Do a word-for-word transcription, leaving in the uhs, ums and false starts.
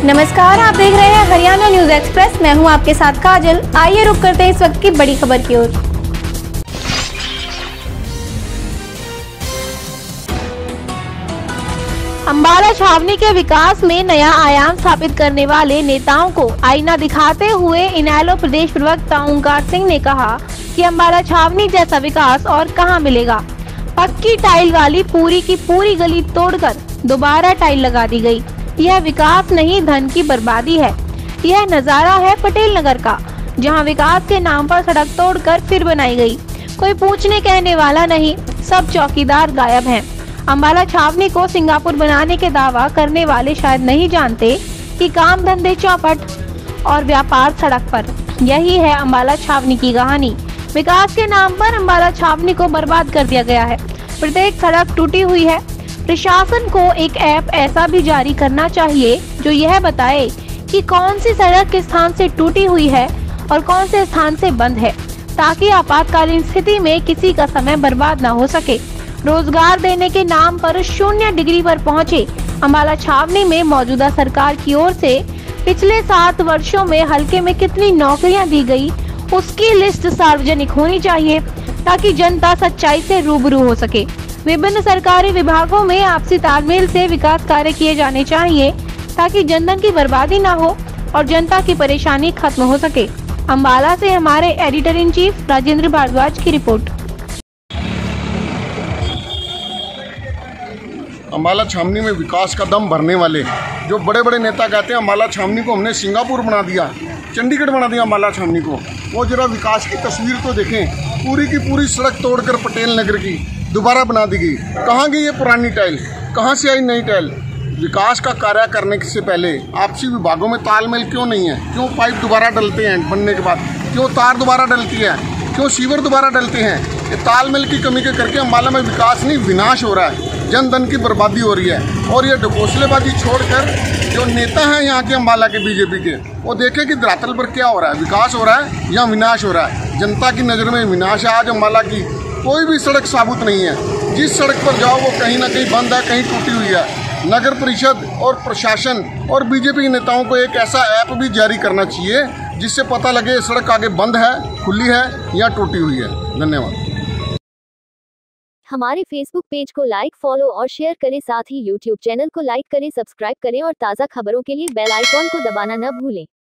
नमस्कार, आप देख रहे हैं हरियाणा न्यूज एक्सप्रेस। मैं हूं आपके साथ काजल। आइए रुक करते हैं इस वक्त की बड़ी खबर की ओर। अंबाला छावनी के विकास में नया आयाम स्थापित करने वाले नेताओं को आईना दिखाते हुए इनेलो प्रदेश प्रवक्ता ओंकार सिंह ने कहा कि अंबाला छावनी जैसा विकास और कहां मिलेगा। पक्की टाइल वाली पूरी की पूरी गली तोड़कर दोबारा टाइल लगा दी गई। यह विकास नहीं, धन की बर्बादी है। यह नजारा है पटेल नगर का, जहां विकास के नाम पर सड़क तोड़कर फिर बनाई गई। कोई पूछने कहने वाला नहीं, सब चौकीदार गायब हैं। अंबाला छावनी को सिंगापुर बनाने के दावा करने वाले शायद नहीं जानते कि काम धंधे चौपट और व्यापार सड़क पर। यही है अंबाला छावनी की कहानी। विकास के नाम पर अंबाला छावनी को बर्बाद कर दिया गया है। प्रत्येक सड़क टूटी हुई है। प्रशासन को एक ऐप ऐसा भी जारी करना चाहिए जो यह बताए कि कौन सी सड़क किस स्थान से टूटी हुई है और कौन से स्थान से बंद है, ताकि आपातकालीन स्थिति में किसी का समय बर्बाद न हो सके। रोजगार देने के नाम पर शून्य डिग्री पर पहुंचे अंबाला छावनी में मौजूदा सरकार की ओर से पिछले सात वर्षों में हल्के में कितनी नौकरियां दी गई, उसकी लिस्ट सार्वजनिक होनी चाहिए ताकि जनता सच्चाई से रूबरू हो सके। विभिन्न सरकारी विभागों में आपसी तालमेल से विकास कार्य किए जाने चाहिए ताकि जनधन की बर्बादी न हो और जनता की परेशानी खत्म हो सके। अंबाला से हमारे editor in chief Rajendra Bhardwaj की रिपोर्ट। अंबाला छावनी में विकास का दम भरने वाले जो बड़े बड़े नेता कहते हैं अंबाला छावनी को हमने सिंगापुर बना दिया, चंडीगढ़ बना दिया अंबाला छावनी को, वो जरा विकास की तस्वीर तो देखें। पूरी की पूरी सड़क तोड़कर पटेल नगर की दोबारा बना दी गई। कहाँ गई ये पुरानी टाइल, कहाँ से आई नई टाइल? विकास का कार्य करने से पहले आपसी विभागों में तालमेल क्यों नहीं है? क्यों पाइप दोबारा डलते हैं बनने के बाद? क्यों तार दोबारा डलती है? क्यों सीवर दोबारा डलते हैं? ये तालमेल की कमी के करके अंबाला में विकास नहीं, विनाश हो रहा है, जन धन की बर्बादी हो रही है। और ये ढकोसलेबाजी छोड़कर जो नेता हैं यहाँ के अंबाला के बीजेपी के, वो देखें कि धरातल पर क्या हो रहा है, विकास हो रहा है या विनाश हो रहा है। जनता की नज़र में विनाश है आज अंबाला की। कोई भी सड़क साबुत नहीं है। जिस सड़क पर जाओ वो कहीं ना कहीं बंद है, कहीं टूटी हुई है। नगर परिषद और प्रशासन और बीजेपी नेताओं को एक ऐसा ऐप भी जारी करना चाहिए जिससे पता लगे सड़क आगे बंद है, खुली है या टूटी हुई है। धन्यवाद। हमारे फेसबुक पेज को लाइक, फॉलो और शेयर करें। साथ ही यूट्यूब चैनल को लाइक करें, सब्सक्राइब करें और ताज़ा खबरों के लिए बेल आइकॉन को दबाना न भूलें।